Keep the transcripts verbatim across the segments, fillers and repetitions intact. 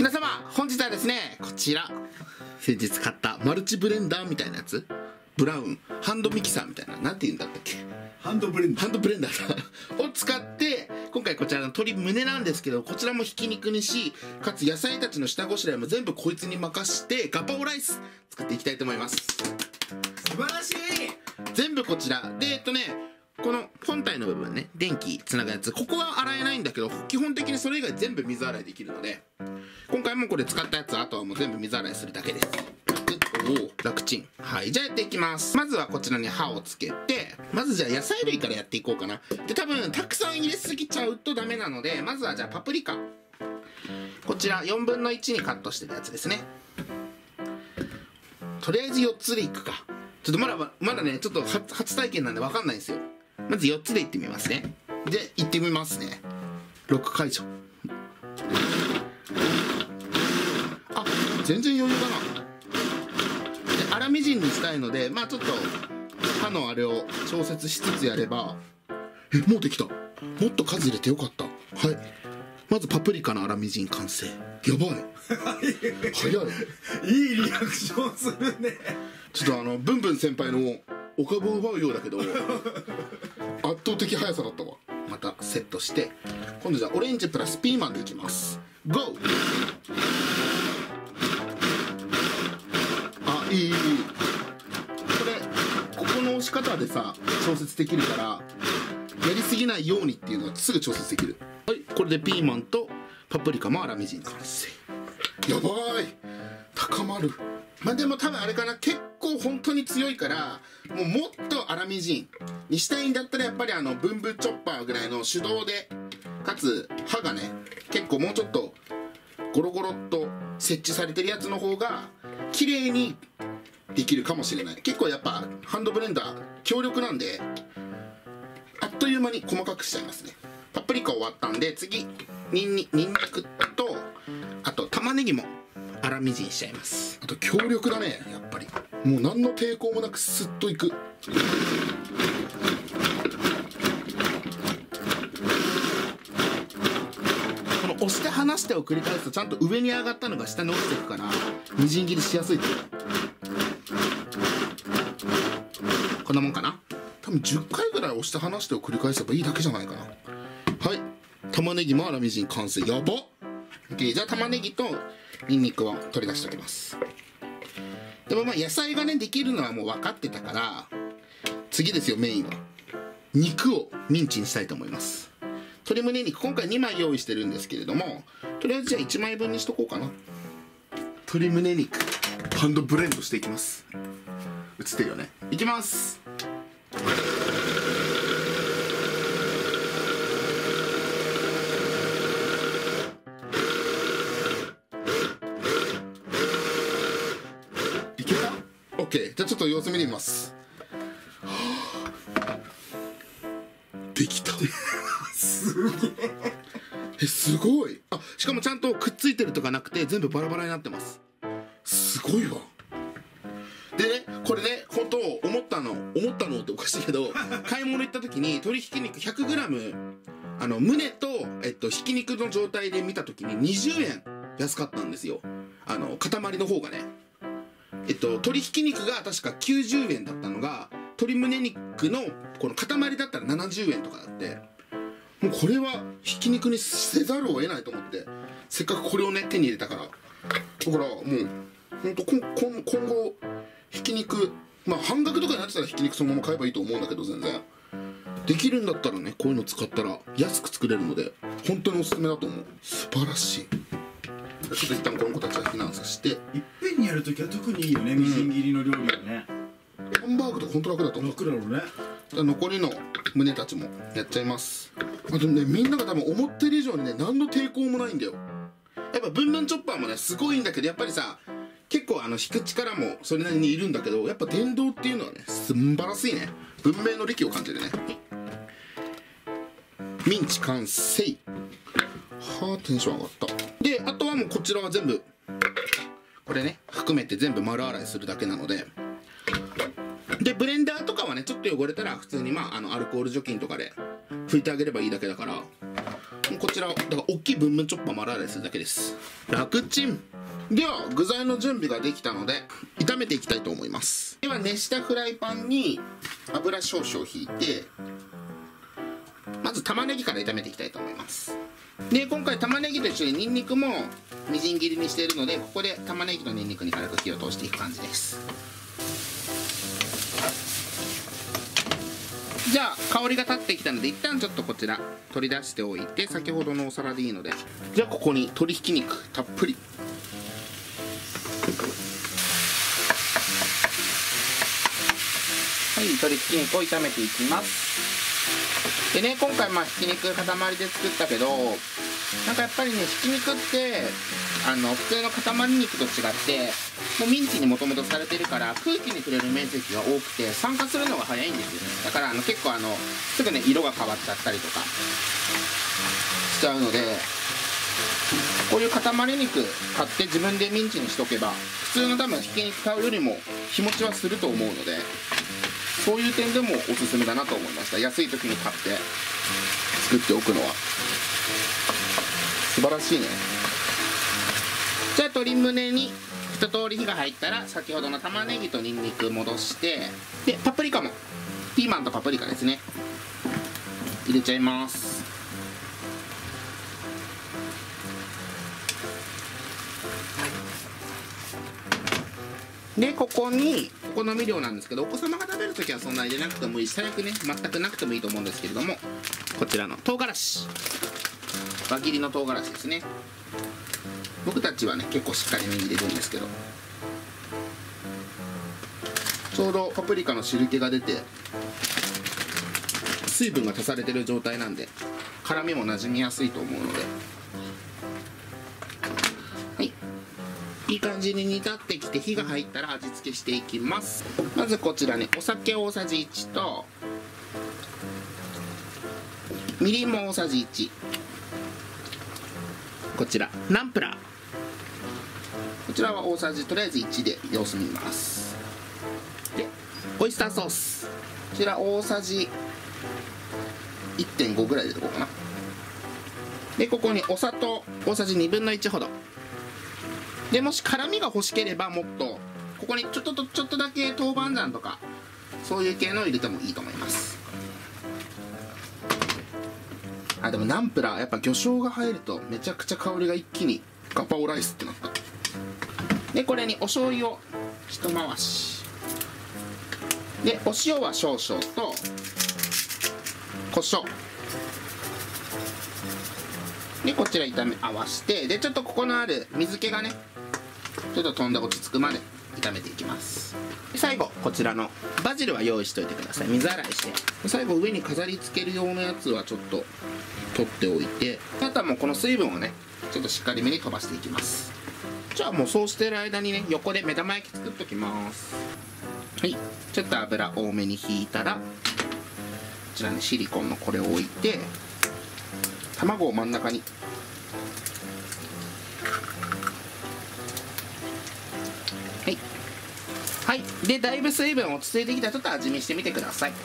皆様本日はですね、こちら先日買ったマルチブレンダーみたいなやつ、ブラウンハンドミキサーみたいな、なんて言うんだったっけ、 ハンドブレンダーハンドブレンダーを使って、今回こちらの鶏胸なんですけど、こちらもひき肉にし、かつ野菜たちの下ごしらえも全部こいつに任してガパオライス作っていきたいと思います。 素晴らしい。 全部こちらで、えっとねこの本体の部分ね、電気つなぐやつ、ここは洗えないんだけど、基本的にそれ以外全部水洗いできるので、今回もこれ使ったやつ、あとはもう全部水洗いするだけです。おお、楽ちん。はい、じゃあやっていきます。まずはこちらに刃をつけて、まずじゃあ野菜類からやっていこうかな。で、多分たくさん入れすぎちゃうとダメなので、まずはじゃあパプリカ、こちらよんぶんのいちにカットしてるやつですね。とりあえずよっつでいくか。ちょっとまだまだね、ちょっと初体験なんで分かんないんですよ。まずよっつでいってみますね。で、いってみますね。ロック解除。あ、全然余裕だな。で、粗みじんにしたいので、まあちょっと刃のあれを調節しつつやれば、え、もうできた。もっと数入れてよかった。はい、まずパプリカの粗みじん完成。やばい早い。 いいリアクションするね。 ちょっとあのブンブン先輩のお株を奪うようだけど圧倒的速さだったわ。またセットして、今度じゃあオレンジプラスピーマンでいきます。ゴー。あ、いいいいいい。これここの押し方でさ調節できるから、やりすぎないようにっていうのはすぐ調節できる。はい、これでピーマンとパプリカも粗みじん完成。やばい、高まる。まあでも多分あれかな、結構本当に強いから、もうもっと粗みじんにしたいんだったら、やっぱりあのブンブンチョッパーぐらいの手動で、かつ刃がね結構もうちょっとゴロゴロっと設置されてるやつの方が綺麗にできるかもしれない。結構やっぱハンドブレンダー強力なんで、あっという間に細かくしちゃいますね。パプリカ終わったんで、次ニンニニンニクと、あと玉ねぎも粗みじんしちゃいます。あと強力だね、やっぱり。もう何の抵抗もなくスッといく。この押して離してを繰り返すと、ちゃんと上に上がったのが下に落ちていくから、みじん切りしやすいと思う。こんなもんかな。多分じゅっかいぐらい押して離してを繰り返せばいいだけじゃないかな。はい、玉ねぎも粗みじん完成。やばっ。OK、じゃあ玉ねぎとニンニクを取り出しておきます。でもまあ野菜がねできるのはもう分かってたから、次ですよ、メインは肉をミンチにしたいと思います。鶏胸肉今回にまい用意してるんですけれども、とりあえずじゃあいちまいぶんにしとこうかな。鶏胸肉ハンドブレンドしていきます。映ってるよね。いきます。じゃあちょっと様子見てみます。できたすげえ。え、すごい。あ、しかもちゃんとくっついてるとかなくて、全部バラバラになってます。すごいわ。でね、これね、本当思ったの思ったのっておかしいけど買い物行った時に鶏ひき肉 ひゃくグラム、 あの胸と、えっと、ひき肉の状態で見た時ににじゅうえん安かったんですよ。あの塊の方がね、えっと、鶏ひき肉が確かきゅうじゅうえんだったのが、鶏胸肉のこの塊だったらななじゅうえんとかだって、もうこれはひき肉にせざるを得ないと思って、せっかくこれをね手に入れたから。だからもうほんと今後ひき肉、まあ半額とかになってたらひき肉そのまま買えばいいと思うんだけど、全然できるんだったらね、こういうの使ったら安く作れるので本当におすすめだと思う。素晴らしい。ちょっと一旦この子たちは避難させて、 いっぺんにやるときは特にいいよね、みじん切りの料理はね。 ハンバーグとか本当楽だと思う。 楽だろうね。 じゃあ残りの胸たちもやっちゃいます。あとね、みんなが多分思ってる以上にね、何の抵抗もないんだよ。やっぱブンブンチョッパーもねすごいんだけど、やっぱりさ結構あの引く力もそれなりにいるんだけど、やっぱ電動っていうのはね素晴らしいね。文明の利器を感じるね。ミンチ完成。はあ、テンション上がった。で、あとはもうこちらは全部これね含めて全部丸洗いするだけなので、でブレンダーとかはねちょっと汚れたら普通にまああのアルコール除菌とかで拭いてあげればいいだけだから、ここちらだから大きいブンブンチョッパー丸洗いするだけです。楽ちん。では具材の準備ができたので炒めていきたいと思います。では熱したフライパンに油少々ひいて、まず玉ねぎから炒めていきたいと思います。で今回玉ねぎと一緒にニンニクもみじん切りにしているので、ここで玉ねぎとニンニクに軽く火を通していく感じです。じゃあ香りが立ってきたので一旦ちょっとこちら取り出しておいて、先ほどのお皿でいいので、じゃあここに鶏ひき肉たっぷり、はい、鶏ひき肉を炒めていきます。でね、今回まあひき肉塊で作ったけど、なんかやっぱりねひき肉ってあの普通の塊肉と違ってもうミンチにもともとされてるから空気に触れる面積が多くて酸化するのが早いんですよね。だからあの結構あのすぐね色が変わっちゃったりとかしちゃうので、こういう塊肉買って自分でミンチにしとけば普通の多分ひき肉買うよりも日持ちはすると思うので、そういう点でもおすすめだなと思いました。安い時に買って作っておくのは素晴らしいね。じゃあ鶏むねに一通り火が入ったら先ほどの玉ねぎとニンニク戻して、でパプリカもピーマンとパプリカですね入れちゃいます。でここにお好み量なんですけど、お子様が食べるときはそんなに入れなくてもいいし、最悪ね全くなくてもいいと思うんですけれども、こちらの唐辛子、輪切りの唐辛子ですね。僕たちはね結構しっかりめに入れるんですけど、ちょうどパプリカの汁気が出て水分が足されてる状態なんで辛みもなじみやすいと思うので、はい、いい感じに煮立ってきて火が入ったら味付けしていきます。まずこちらねお酒大さじいちとみりんも大さじいち、こちらナンプラー、こちらは大さじとりあえずいちで様子見ます。でオイスターソース、こちら大さじ いってんご ぐらい入れとこうかな。でここにお砂糖大さじにぶんのいちほどで、もし辛みが欲しければもっとここにちょっとちょっとだけ豆板醤とかそういう系のを入れてもいいと思います。あ、でもナンプラーやっぱ魚醤が入るとめちゃくちゃ香りが一気にガパオライスってなった。でこれにお醤油を一回しで、お塩は少々と胡椒でこちら炒め合わせて、でちょっとここのある水気がねちょっと飛んで落ち着くまで炒めていきます。で最後こちらのバジルは用意しといてください。水洗いして、最後上に飾り付ける用のやつはちょっと取っておいて、あとはもうこの水分をねちょっとしっかりめに飛ばしていきます。じゃあもうそうしてる間にね横で目玉焼き作っときます。はい、ちょっと油多めに引いたらこちらねシリコンのこれを置いて、卵を真ん中にはいはい、でだいぶ水分落ち着いてきたらちょっと味見してみてください。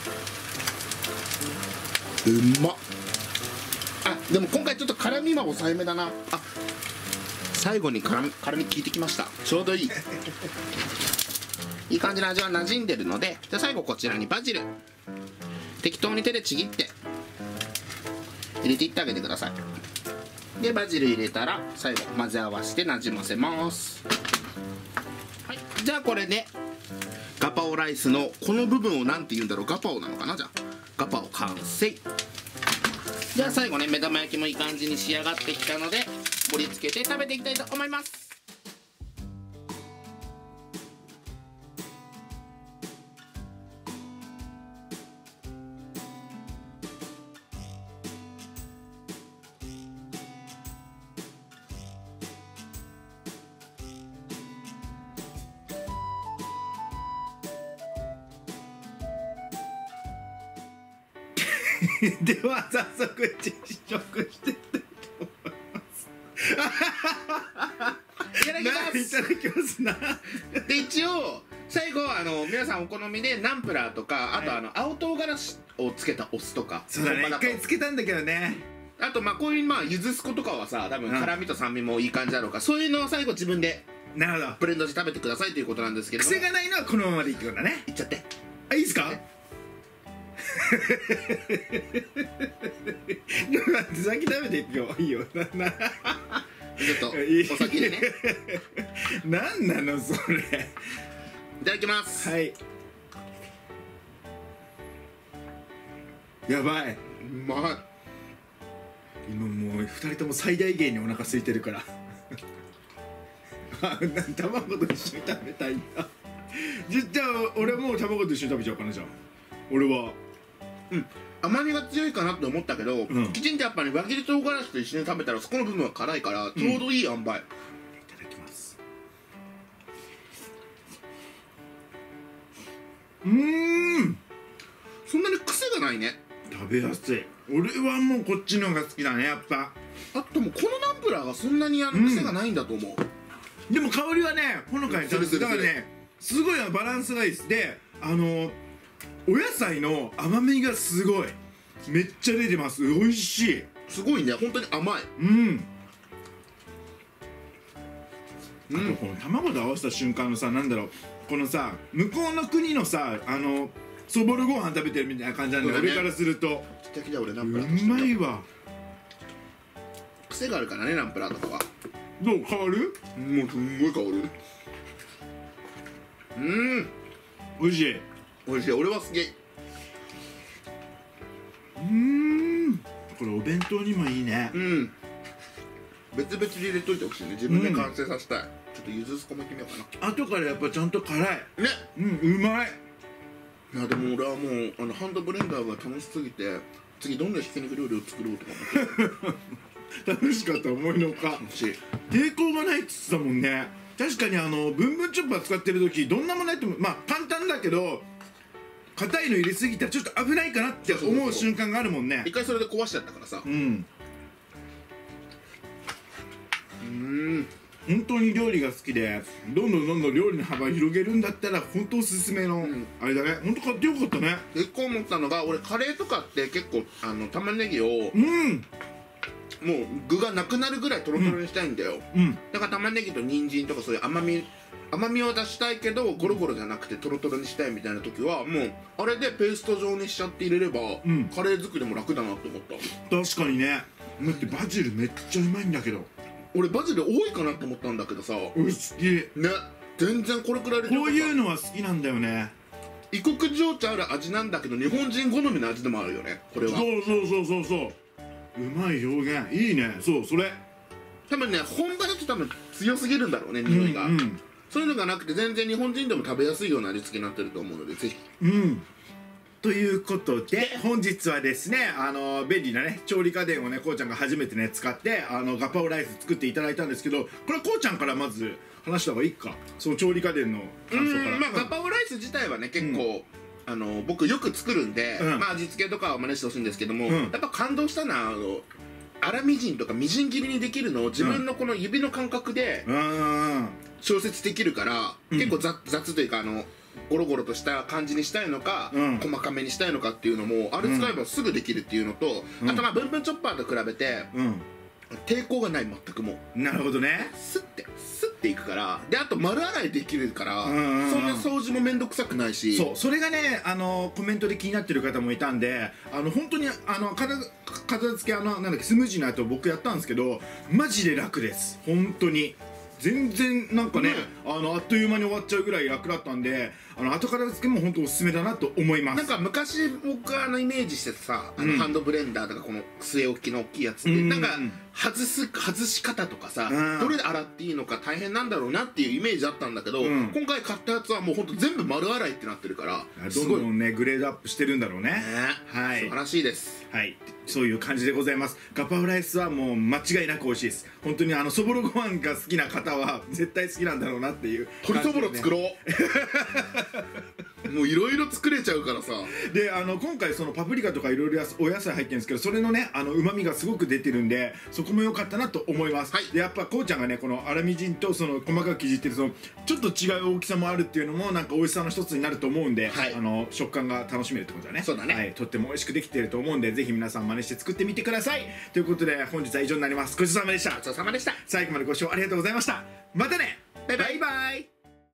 うまっ。あ、でも今回ちょっと辛みは抑えめだな。あ、最後に辛み辛み効いてきました。ちょうどいいいい感じの味は馴染んでるので、じゃあ最後こちらにバジル適当に手でちぎって入れていってあげてください。でバジル入れたら最後混ぜ合わせてなじませます。はい、じゃあこれでガパオライスのこの部分を何て言うんだろう、ガパオなのかな。じゃあガパオ完成。じゃあ最後ね目玉焼きもいい感じに仕上がってきたので盛り付けて食べていきたいと思います。 では早速実食していきたいと思います。 いただきます。 いただきますな。 で一応最後あの皆さんお好みでナンプラーとか、あとあの青唐辛子をつけたお酢とか、 そうだね、一回つけたんだけどね。 あとまあこういうまあゆずすことかはさ多分辛みと酸味もいい感じだろうから、そういうのを最後自分でなるほど。 ブレンドして食べてくださいということなんですけども、 癖がないのはこのままでいいってことだね。 いっちゃって。 あ、いいですか？先食べていくよ。いいよ。 ちょっとお先でね。 なんなのそれ。 いただきます。 はい。やばい。 うまい。 今もうふたりとも最大限にお腹空いてるからあ、卵と一緒に食べたいんだ。じゃあ俺もう卵と一緒に食べちゃおうかな。じゃあ俺はうん甘みが強いかなって思ったけど、うん、きちんとやっぱり輪切り唐辛子と一緒に食べたらそこの部分は辛いからちょうどいい塩梅、うん、いただきます。うーん、 そんなに癖がないね。 食べやすい。俺はもうこっちの方が好きだね、やっぱ。 あともうこのナンプラーがそんなにあの癖がないんだと思う、 うん、でも香りはねほのかに立つ。だからねすごいバランスがいいです。であのお野菜の甘みがすごいめっちゃ出てます。美味しい。 すごいね、本当に甘い。 うん、あとこの卵と合わせた瞬間のさ、なんだろう、このさ向こうの国のさあのそぼろご飯食べてるみたいな感じなんだよ、ね、俺からすると。 俺ナンプラーうまいわ。 癖があるからねナンプラーとかは。 どう変わる？ もうすんごい変わる。うん、 美味しい。 美味しい。俺は好き。 うーん、これお弁当にもいいね。 うん、別々に入れといてほしいね。自分で完成させたい、うん、ちょっとゆずすこもいってみようかな。 後からやっぱちゃんと辛いね。うん、うまい。 いやでも俺はもうあのハンドブレンダーが楽しすぎて次どんなひき肉料理を作ろうとか思って楽しかった思いのほか。抵抗がないって言ってたもんね。確かにあのブンブンチョッパー使ってる時どんなものやってもまあ簡単だけど硬いの入れすぎたらちょっと危ないかなって思う瞬間があるもんね。 一回それで壊しちゃったからさ。 うんうん本当に料理が好きでどんどんどんどん料理の幅広げるんだったら本当おすすめの、うん、あれだね。本当買ってよかったね。 結構思ったのが俺カレーとかって結構あの玉ねぎを、うん、もう具がなくなるぐらいトロトロにしたいんだよ、うん、だから玉ねぎと人参とかそういう甘み甘みを出したいけどゴロゴロじゃなくてトロトロにしたいみたいな時はもうあれでペースト状にしちゃって入れれば、うん、カレー作りも楽だなって思った。 確かにね。だってバジルめっちゃうまいんだけど。 俺バジル多いかなって思ったんだけどさ。 俺好きね。 全然これくらいでこういうのは好きなんだよね。 異国情緒ある味なんだけど日本人好みの味でもあるよねこれは。 そうそうそうそうそう、うまい表現いいね。そうそれ多分ね本場だと多分強すぎるんだろうね匂いが、うんうん、そういうのがなくて全然日本人でも食べやすいような味付けになってると思うのでぜひ。 うんということで本日はですねあの便利なね調理家電をねこうちゃんが初めてね使ってあのガパオライス作っていただいたんですけど、これこうちゃんからまず話した方がいいか、その調理家電の感想から。 まあガパオライス自体はね結構、うん、あの僕よく作るんで、うん、まあ味付けとかは真似してほしいんですけども、うん、やっぱ感動したのはあの粗みじんとかみじん切りにできるのを自分のこの指の感覚で調節できるから、うん、結構雑、雑というかあのゴロゴロとした感じにしたいのか、うん、細かめにしたいのかっていうのもあれ使えばすぐできるっていうのと、うん、あとまあブンブンチョッパーと比べて、うん、抵抗がない。全くもうなるほどね。 スッてスッていくから。であと丸洗いできるからそんな掃除も面倒くさくないし。 そうそれがねあのコメントで気になってる方もいたんであの本当にあの片片付けあのなんだっけスムージーの後僕やったんですけどマジで楽です。本当に全然なんかね、うん、あのあっという間に終わっちゃうぐらい楽だったんであの後片付けも本当おすすめだなと思います。 なんか昔僕あのイメージしてさあの、うん、ハンドブレンダーとかこの据え置きの大きいやつって、うん、なんか外す外し方とかさ、うん、どれで洗っていいのか大変なんだろうなっていうイメージあったんだけど、うん、今回買ったやつはもう本当全部丸洗いってなってるからどんどんねグレードアップしてるんだろうね。ね、 はい、素晴らしいです。 はい、そういう感じでございます。ガパオライスはもう間違いなく美味しいです。本当にあのそぼろご飯が好きな方は絶対好きなんだろうなっていう、ね、 鶏そぼろ作ろうもういろいろ作れちゃうからさ。 であの今回そのパプリカとかいろいろお野菜入ってるんですけど、それのねあの旨味がすごく出てるんで、そこも良かったなと思います、 はい、 でやっぱこうちゃんがねこの粗みじんとその細かく刻ってるそのちょっと違う大きさもあるっていうのもなんか美味しさの一つになると思うんで、はい、あの食感が楽しめるってことだね。 そうだね、 はい、とっても美味しくできてると思うんで、ぜひ皆さん真似して作ってみてください。ということで本日は以上になります。ごちそうさまでした。 ごちそうさまでした。 最後までご視聴ありがとうございました。またね。 バイバイ。 バイバイ。